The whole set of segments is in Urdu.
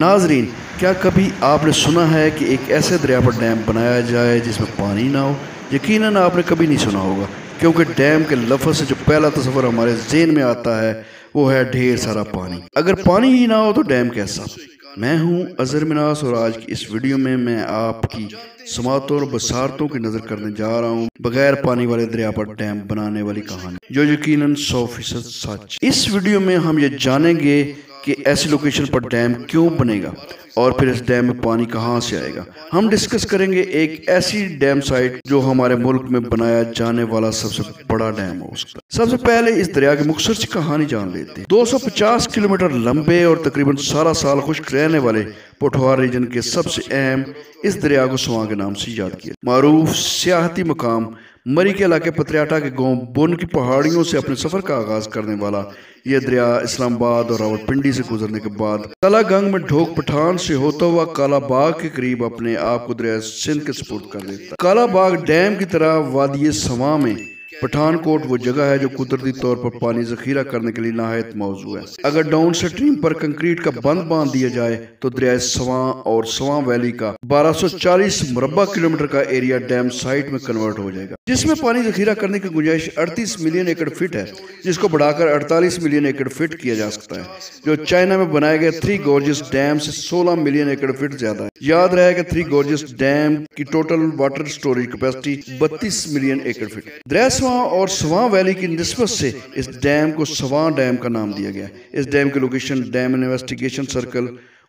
ناظرین، کیا کبھی آپ نے سنا ہے کہ ایک ایسے دریا پر ڈیم بنایا جائے جس میں پانی نہ ہو؟ یقیناً آپ نے کبھی نہیں سنا ہوگا، کیونکہ ڈیم کے لفظ سے جو پہلا تصور ہمارے ذہن میں آتا ہے وہ ہے ڈھیر سارا پانی۔ اگر پانی ہی نہ ہو تو ڈیم کیسا؟ میں ہوں اظہر مناس اور آج کی اس ویڈیو میں آپ کی سماعتوں اور بصارتوں کی نظر کرنے جا رہا ہوں بغیر پانی والے دریا پر ڈیم بنانے والی کہانی، جو یقیناً 100% سچ۔ اس ویڈیو میں ہم یہ جانیں گے کہ ایسی لوکیشن پر ڈیم کیوں بنے گا اور پھر اس ڈیم میں پانی کہاں سے آئے گا۔ ہم ڈسکس کریں گے ایک ایسی ڈیم سائٹ جو ہمارے ملک میں بنایا جانے والا سب سے بڑا ڈیم ہو سکتا ہے۔ سب سے پہلے اس دریا کی مختصر سی کہانی جان لیتے ہیں۔ 250 کلومیٹر لمبے اور تقریباً سارا سال خشک رہنے والے پوٹھوار ریجن کے سب سے اہم اس دریا کو سوان کے نام سے یاد کیا۔ معروف سیاحتی مقام مری کے علاقے پتریاٹا کے گاؤں بن کی پہاڑیوں سے اپنے سفر کا آغاز کرنے والا یہ دریا اسلام آباد اور راولپنڈی سے گزرنے کے بعد تلا گنگ میں ڈھوک پٹھان سے ہوتا ہوا کالا باغ کے قریب اپنے آپ کو دریا سندھ کے سپرد کر دیتا ہے۔ کالا باغ ڈیم کی طرح وادی سواں میں پٹھان کوٹ وہ جگہ ہے جو قدرتی طور پر پانی ذخیرہ کرنے کے لیے نہایت موزوں ہے۔ اگر ڈاؤن سٹریم پر کنکریٹ کا بند باندھ دیا جائے تو دریا سواں اور سواں ویلی کا 1240 مربع کلومیٹر کا ایریا ڈیم سائٹ میں کنورٹ ہو جائے گا، جس میں پانی ذخیرہ کرنے کی گنجائش 38 ملین ایکڑ فٹ ہے، جس کو بڑھا کر 48 ملین ایکڑ فٹ کیا جا سکتا ہے، جو چائنا میں بنائے گئے 3 گورجز ڈیم سے 16 ملین ایکڑ فٹ زیادہ ہے۔ یاد رہے کہ 3 گورجز ڈیم کی total water storage capacity 32 million acre feet. دریا سواں اور سواں ویلی کی نسبت سے اس ڈیم کو سوان ڈیم کا نام دیا گیا۔ اس ڈیم کی لوکیشن ڈیم انویسٹیگیشن سرکل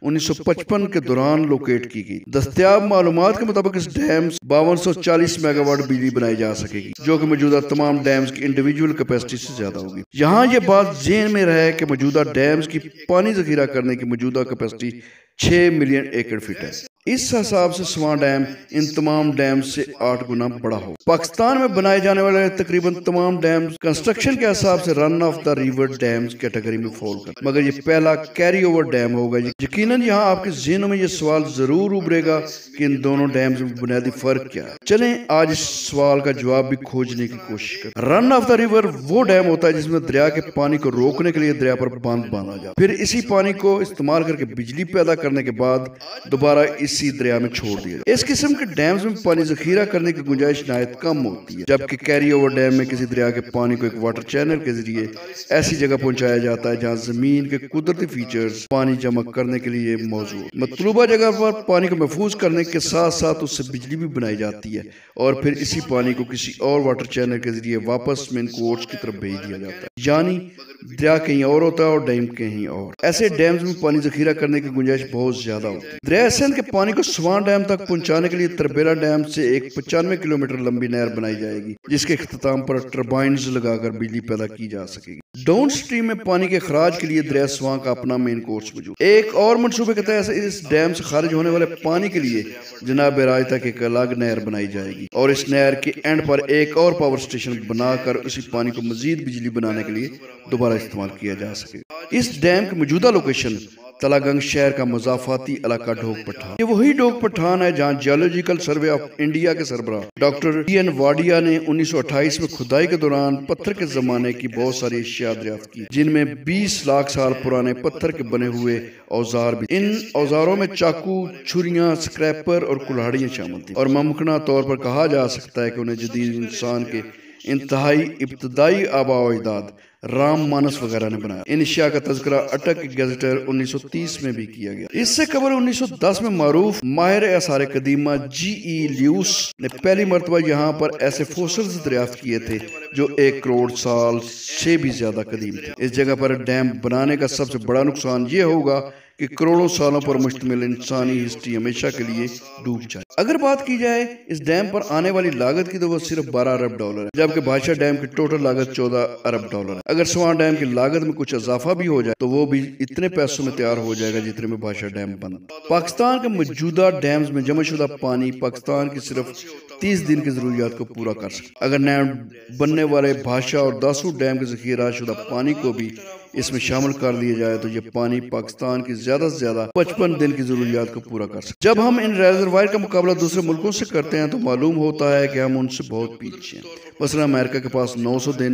1955 کے دوران لوکیٹ کی گئی۔ دستیاب معلومات کے مطابق اس ڈیم 5240 میگا واٹ بجلی بنائی جا سکے گی، جو کہ موجودہ تمام ڈیمز کی انڈیویجول کیپیسٹی سے زیادہ ہوگی۔ یہاں یہ بات ذہن میں رہے کہ موجودہ ڈیمز کی پانی ذخیرہ کرنے کی موجودہ کیپیسٹی 6 ملین ایکڑ فٹ ہے۔ اس حساب سے سوان ڈیم ان تمام ڈیم سے 8 گنا بڑا ہو۔ پاکستان میں بنائے جانے والے تقریباً تمام ڈیمز کنسٹرکشن کے حساب سے run of the river dams category میں فال کرتے، مگر یہ پہلا کیری اوور ڈیم ہوگا۔ یقیناً یہاں آپ کے ذہنوں میں یہ سوال ضرور ابھرے گا کہ ان دونوں ڈیمز میں بنیادی فرق کیا ہے۔ چلیں آج اس سوال کا جواب بھی کھوجنے کی کوشش کریں۔ رن آف دا ریور وہ ڈیم ہوتا ہے جس میں دریا کے پانی کو روکنے کے لیے دریا پر بند باندھا جاتا ہے، پھر اسی پانی کو استعمال کر کے بجلی پیدا کرنے کے بعد دوبارہ اسی دریا میں چھوڑ دیا جاتا ہے۔ اس قسم کے ڈیمز میں پانی ذخیرہ کرنے کی گنجائش نہایت کم ہوتی ہے، جبکہ کیری اوور ڈیم میں کسی دریا کے پانی کو ایک واٹر چینل کے ذریعے ایسی جگہ پہنچایا جاتا ہے جہاں زمین کے قدرتی فیچرز پانی جمع کرنے کے لیے موجود۔ مطلوبہ جگہ پر پانی کو محفوظ کرنے کے ساتھ ساتھ اس سے بجلی بھی بنائی جاتی ہے اور پھر اسی پانی کو کسی اور واٹر چینل کے ذریعے واپس مین کورس کی طرف بھیج دیا جاتا ہے، یعنی دریا کہیں اور ہوتا ہے اور ڈیم کہیں اور۔ ایسے ڈیمز میں پانی ذخیرہ کرنے کی گنجائش بہت زیادہ ہوتی ہے۔ دریا سندھ کے پانی کو سوان ڈیم تک پہنچانے کے لیے تربیلا ڈیم سے ایک 95 کلومیٹر لمبی نہر بنائی جائے گی، جس کے اختتام پر ٹربائنز لگا کر بجلی پیدا کی جا سکے گی۔ ڈاؤن سٹریم میں پانی کے اخراج کے لیے دریا سوان کا اپنا مین کورس موجود۔ ایک اور منصوبے کے تحت اس ڈیم سے خارج ہونے والے پانی کے لیے جناب راج تک ایک الگ نہر بنائی جائے گی اور اس نہر کے اینڈ پر ایک اور پاور سٹیشن بنا کر اسی پانی کو مزید بجلی بنانے کے لیے دوبارہ استعمال کیا جا سکے گا۔ اس ڈیم کی موجودہ لوکیشن تلا گنگ شہر کا مضافاتی علاقہ ڈھوک پٹھان۔ یہ وہی ڈھوک پٹھان ہے جہاں جیولوجیکل سروے آف انڈیا کے سربراہ ڈاکٹر ٹی.این. واڈیا نے 1928 میں کھدائی کے دوران پتھر کے زمانے کی بہت ساری اشیاء دریافت کی، جن میں 20 لاکھ سال پرانے پتھر کے بنے ہوئے اوزار بھی۔ ان اوزاروں میں چاقو، چھریاں، سکریپر اور کلہاڑیاں شامل تھیں، اور ممکنہ طور پر کہا جا سکتا ہے کہ انہیں جدید انسان کے انتہائی ابتدائی آباء و اجداد رام مانس وغیرہ نے بنایا۔ ان اشیاء کا تذکرہ اٹک گیزیٹر 1930 میں بھی کیا گیا۔ اس سے قبل 1910 میں معروف ماہر آثار قدیمہ جی.ای. لیوس نے پہلی مرتبہ یہاں پر ایسے فوسلز دریافت کیے تھے جو 1 کروڑ سال سے بھی زیادہ قدیم تھے۔ اس جگہ پر ڈیم بنانے کا سب سے بڑا نقصان یہ ہوگا کہ کروڑوں سالوں پر مشتمل انسانی ہسٹری ہمیشہ کے لیے ڈوب جائے۔ اگر بات کی جائے اس ڈیم پر آنے والی لاگت کی تو وہ صرف 12 ارب ڈالر ہے، جبکہ بادشاہ ڈیم کی ٹوٹل لاگت 14 ارب ڈالر ہے۔ اگر سوان ڈیم کی لاگت میں کچھ اضافہ بھی ہو جائے تو وہ بھی اتنے پیسوں میں تیار ہو جائے گا جتنے میں بادشاہ ڈیم بند۔ پاکستان کے موجودہ ڈیمز میں جمع شدہ پانی پاکستان کی صرف 30 دن کی ضروریات کو پورا کر سکتا۔ اگر نئے بننے والے بھاشا اور داسو ڈیم کے ذخیرہ شدہ پانی کو بھی اس میں شامل کر لیا جائے تو یہ پانی پاکستان کی زیادہ سے زیادہ 55 دن کی ضروریات کو پورا کر سکتا۔ جب ہم ان ریزروائر کا مقابلہ دوسرے ملکوں سے کرتے ہیں تو معلوم ہوتا ہے کہ ہم ان سے بہت پیچھے ہیں۔ مثلا امریکہ کے پاس 900 دن،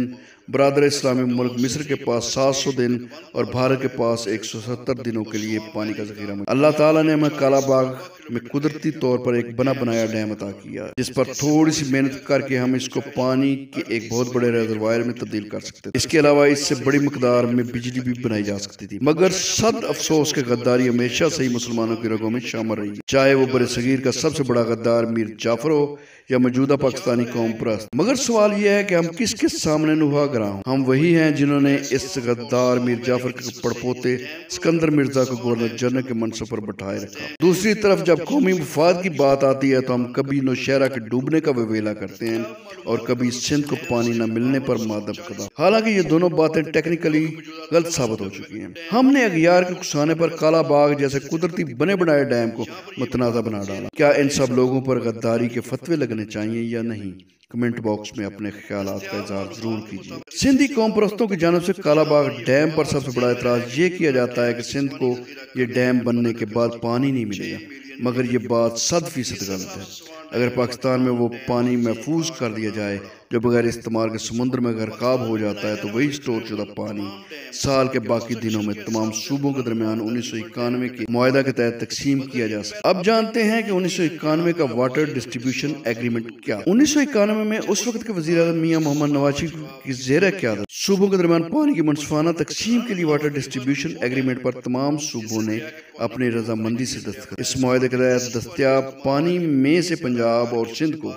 برادر اسلامی ملک مصر کے پاس 700 دن اور بھارت کے پاس 170 دنوں کے لیے پانی کا ذخیرہ موجود۔ اللہ تعالیٰ نے ہمیں کالا باغ میں قدرتی طور پر ایک بنا بنایا ڈیم عطا کیا جس پر تھوڑی سی محنت کر کے ہم اس کو پانی کے ایک بہت بڑے ریزروائر میں تبدیل کر سکتے تھے۔ اس کے علاوہ اس سے بڑی مقدار میں بجلی بھی بنائی جا سکتی تھی، مگر صد افسوس کہ غداری ہمیشہ سے ہی مسلمانوں کی رگوں میں شامل رہی ہے، چاہے وہ برِ صغیر کا سب سے بڑا غدار میر جعفر ہو یا موجودہ پاکستانی قوم پرست۔ مگر سوال یہ ہے کہ ہم کس کے سامنے نوحہ گراں ہوں؟ ہم وہی ہیں جنہوں نے اس غدار میر جعفر کے پڑپوتے اسکندر مرزا کو گورنر جنرل کے منصب پر بٹھائے رکھا۔ دوسری طرف جب قومی مفاد کی بات آتی ہے تو ہم کبھی نوشہرہ کے ڈوبنے کا ویویلا کرتے ہیں اور کبھی سندھ کو پانی نہ ملنے پر مادب قدا۔ حالانکہ یہ دونوں باتیں ٹیکنیکلی غلط ثابت ہو چکی ہیں۔ ہم نے اغیار کے کسانے پر کالا باغ جیسے قدرتی بنے بنائے ڈیم کو متنازع بنا ڈالا۔ کیا ان سب لوگوں پر غداری کے فتوے لگنے چاہیے یا نہیں؟ کمنٹ باکس میں اپنے خیالات کا اظہار ضرور کیجیے۔ سندھی قوم پرستوں کی جانب سے کالا باغ ڈیم پر سب سے بڑا اعتراض یہ کیا جاتا ہے کہ سندھ کو یہ ڈیم بننے کے بعد پانی نہیں ملے گا، مگر یہ بات 100% غلط ہے۔ اگر پاکستان میں وہ پانی محفوظ کر دیا جائے جو بغیر استعمال کے سمندر میں غرقاب ہو جاتا ہے تو وہی اسٹور شدہ پانی سال کے باقی دنوں میں تمام صوبوں کے درمیان 1991 کے معاہدہ کے تحت تقسیم کیا جا سکتا۔ اب جانتے ہیں کہ 1991 کا واٹر ڈسٹریبیوشن ایگریمنٹ کیا۔ 1991 میں اس وقت کے وزیر اعظم میاں محمد نواز شریف کی زیر قیادت صوبوں کے درمیان پانی کی منصفانہ تقسیم کے لیے واٹر ڈسٹریبیوشن ایگریمنٹ پر تمام صوبوں نے اپنی رضامندی سے دستخط۔ اس معاہدے کے تحت دستیاب پانی میں سے پنجاب اور سندھ کو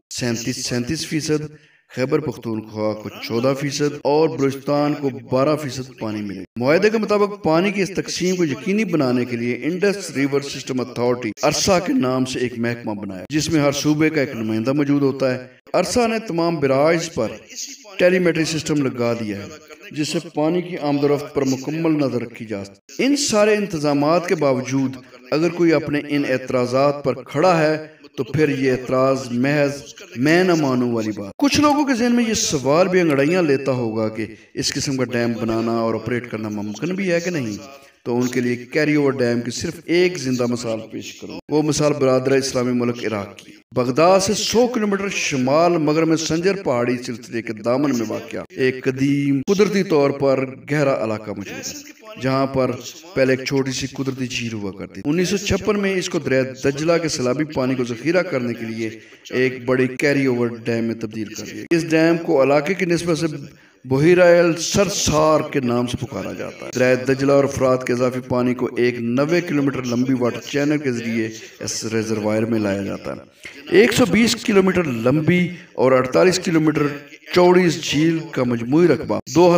37% خیبر پختونخوا کو 14% اور بلوچستان کو 12% پانی ملے۔ معاہدے کے مطابق پانی کی اس تقسیم کو یقینی بنانے کے لیے انڈسریور سسٹم اتھارٹی عرصہ کے نام سے ایک محکمہ بنایا جس میں ہر صوبے کا ایک نمائندہ موجود ہوتا ہے۔ عرصہ نے تمام براعظ پر ٹیلی میٹری سسٹم لگا دیا ہے جس سے پانی کی آمد و رفت پر مکمل نظر رکھی جا سکتی۔ ان سارے انتظامات کے باوجود اگر کوئی اپنے ان اعتراضات پر کھڑا ہے تو پھر یہ اعتراض محض میں نہ مانوں والی بات۔ کچھ لوگوں کے ذہن میں یہ سوال بھی انگڑائیاں لیتا ہوگا کہ اس قسم کا ڈیم بنانا اور آپریٹ کرنا ممکن بھی ہے کہ نہیں، تو ان کے لیے کیری اوور ڈیم کی صرف ایک زندہ مثال پیش کروں۔ وہ مثال برادر اسلامی ملک عراق کی۔ بغداد سے 100 کلومیٹر شمال مغرب میں سنجر پہاڑی سلسلے کے دامن میں واقع ایک قدیم قدرتی طور پر گہرا علاقہ موجود ہے جہاں پر پہلے ایک چھوٹی سی قدرتی جھیل ہوا کرتی تھی۔ 1956 میں اس کو دریائے دجلہ کے سیلابی پانی کو ذخیرہ کرنے کے لیے ایک بڑی کیری اوور ڈیم میں تبدیل کر دیا۔ اس ڈیم کو علاقے کی نسبت سے بحیرہ السرسار کے نام سے پکارا جاتا ہے۔ دریائے دجلہ اور فرات کے اضافی پانی کو ایک 90 کلومیٹر لمبی واٹر چینل کے ذریعے اس ریزروائر میں لایا جاتا ہے۔ 120 کلومیٹر لمبی اور 48 کلومیٹر چوڑی اس جھیل کا مجموعی رقبہ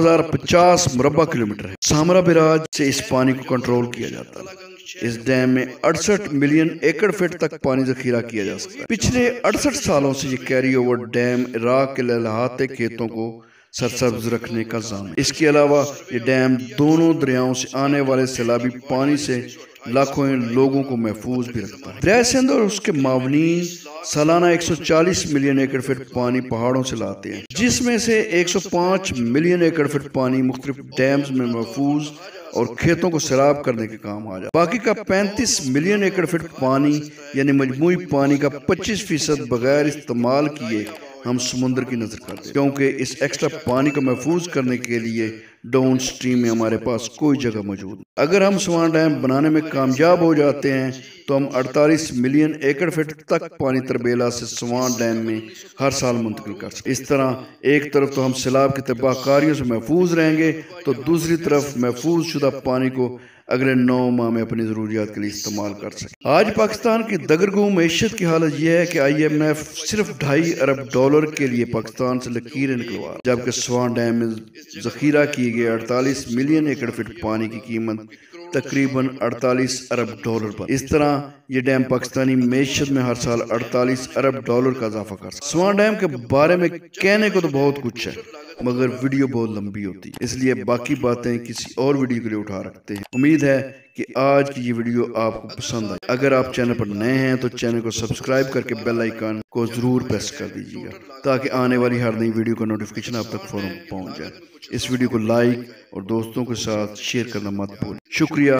2050 مربع کلومیٹر ہے۔ سامرا براج سے اس پانی کو کنٹرول کیا جاتا ہے۔ اس ڈیم میں 68 ملین ایکڑ فٹ تک پانی ذخیرہ کیا جا سکتا ہے۔ پچھلے 68 سالوں سے یہ کیری اوور ڈیم عراق کے لہلاتے کھیتوں کو سرسبز رکھنے کا ضامن۔ اس کے علاوہ یہ ڈیم دونوں دریاؤں سے آنے والے سیلابی پانی سے لاکھوں لوگوں کو محفوظ بھی رکھتا ہے۔ دریائے سندھ اور اس کے معاونین سالانہ 140 ملین ایکڑ فٹ پانی پہاڑوں سے لاتے ہیں، جس میں سے 105 ملین ایکڑ فٹ پانی مختلف ڈیمز میں محفوظ اور کھیتوں کو سیراب کرنے کے کام آ جاتا ہے۔ باقی کا 35 ملین ایکڑ فٹ پانی یعنی مجموعی پانی کا 25% بغیر استعمال کیے ہم سمندر کی نظر کرتے ہیں، کیونکہ اس ایکسٹرا پانی کو محفوظ کرنے کے لیے ڈاؤن سٹریم میں ہمارے پاس کوئی جگہ موجود نہیں۔ اگر ہم سوان ڈیم بنانے میں کامیاب ہو جاتے ہیں تو ہم 48 ملین ایکڑ فٹ تک پانی تربیلا سے سوان ڈیم میں ہر سال منتقل کر سکتے۔ اس طرح ایک طرف تو ہم سیلاب کی تباہ کاریوں سے محفوظ رہیں گے تو دوسری طرف محفوظ شدہ پانی کو اگلے 9 ماہ میں اپنی ضروریات کے لیے استعمال کر سکیں۔ آج پاکستان کی دگرگوں معیشت کی حالت یہ ہے کہ IMF صرف $2.5 ارب کے لیے پاکستان سے لکیریں نکلوا، جبکہ سوان ڈیم میں ذخیرہ کیے گئے 48 ملین ایکڑ فٹ پانی کی قیمت تقریباً $48 ارب پر۔ اس طرح یہ ڈیم پاکستانی معیشت میں ہر سال $48 ارب کا اضافہ کر سکتا ہے۔ سوان ڈیم کے بارے میں کہنے کو تو بہت کچھ ہے مگر ویڈیو بہت لمبی ہوتی ہے، اس لیے باقی باتیں کسی اور ویڈیو کے لیے اٹھا رکھتے ہیں۔ امید ہے کہ آج کی یہ ویڈیو آپ کو پسند آئی۔ اگر آپ چینل پر نئے ہیں تو چینل کو سبسکرائب کر کے بیل آئیکن کو ضرور پریس کر دیجیے گا تاکہ آنے والی ہر نئی ویڈیو کا نوٹیفیکیشن آپ تک فوراً پہنچ جائے۔ اس ویڈیو کو لائک اور دوستوں کے ساتھ شیئر کرنا مت بھولیں۔ شکریہ۔